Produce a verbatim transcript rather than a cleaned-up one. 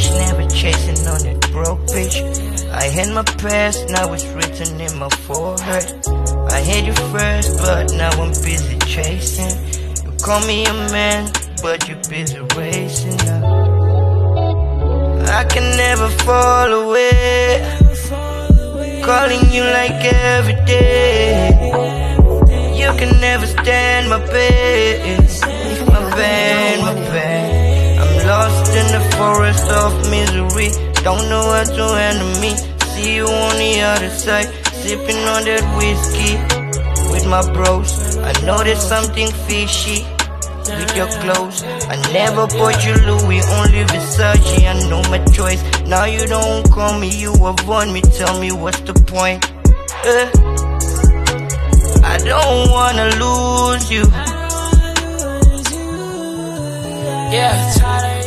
cash, never chasing on that broke bitch. I had my past, now it's written in my forehead. I had you first, but now I'm busy chasing. You call me a man, but you're busy racing now. I can never fall away, calling you like every day. You can never stand my pain, my pain, my pain. I'm lost in the forest of misery, don't know how to handle me. See you on the other side, sipping on that whiskey with my bros. I know there's something fishy with your clothes. I never bought you Louis, only Versace. I know my choice. Now you don't call me, you avoid me. Tell me what's the point? Uh, I don't wanna lose you. Yeah,